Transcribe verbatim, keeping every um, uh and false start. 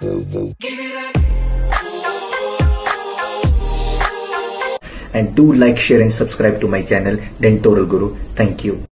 And do like, share and subscribe to my channel Dentoral Guru. Thank you.